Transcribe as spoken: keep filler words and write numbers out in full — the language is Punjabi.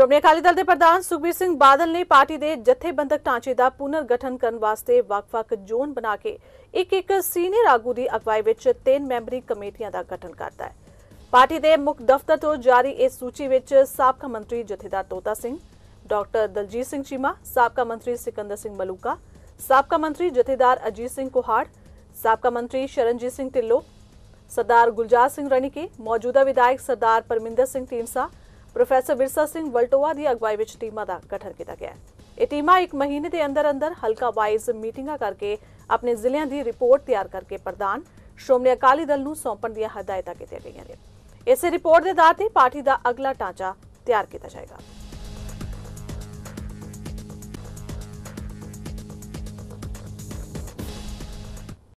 ਸ਼੍ਰੋਮਣੀ ਅਕਾਲੀ ਦਲ ਦੇ ਪ੍ਰਧਾਨ ਸੁਖਬੀਰ ਸਿੰਘ ਬਾਦਲ ਨੇ ਪਾਰਟੀ ਦੇ ਜਥੇਬੰਦਕ ਢਾਂਚੇ ਦਾ ਪੁਨਰ ਗਠਨ ਕਰਨ ਵਾਸਤੇ ਵੱਖ-ਵੱਖ ਜ਼ੋਨ ਬਣਾ ਕੇ ਇੱਕ-ਇੱਕ ਸੀਨੀਅਰ ਆਗੂ ਦੀ ਅਗਵਾਈ ਵਿੱਚ ਤਿੰਨ ਮੈਂਬਰੀ ਕਮੇਟੀਆਂ ਦਾ ਗਠਨ ਕਰਤਾ ਹੈ। ਪਾਰਟੀ ਦੇ ਮੁੱਖ ਦਫ਼ਤਰ ਤੋਂ ਜਾਰੀ ਇਸ ਸੂਚੀ ਵਿੱਚ ਸਾਬਕਾ ਮੰਤਰੀ ਜਥੇਦਾਰ ਤੋਤਾ ਸਿੰਘ, ਡਾਕਟਰ ਦਲਜੀਤ ਸਿੰਘ ਚੀਮਾ, ਸਾਬਕਾ ਮੰਤਰੀ ਸਿਕੰਦਰ ਸਿੰਘ ਮਲੂਕਾ, ਸਾਬਕਾ ਮੰਤਰੀ ਜਥੇਦਾਰ ਅਜੀਤ ਸਿੰਘ ਕੋਹਾੜ, ਸਾਬਕਾ ਮੰਤਰੀ ਸ਼ਰਨਜੀਤ ਸਿੰਘ ਢਿੱਲੋਂ, ਸਰਦਾਰ ਗੁਲਜ਼ਾਰ ਸਿੰਘ ਰਣੀਕੇ, ਮੌਜੂਦਾ ਵਿਧਾਇਕ ਸਰਦਾਰ ਪਰਮਿੰਦਰ ਸਿੰਘ ਢੀਂਡਸਾ, प्रोफैसर विरसा सिंह वलटोआ की अगवाई में टीमां का गठन किया गया है। ये टीमां एक महीने के अंदर अंदर हल्का वाइज मीटिंगां करके अपने जिलों की रिपोर्ट तैयार करके प्रधान श्रोमणी अकाली दल नूं सौंपण दी हदायतां कीतीआं गईआं ने। इस रिपोर्ट के आधार पर पार्टी का अगला ढांचा तैयार किया जाएगा।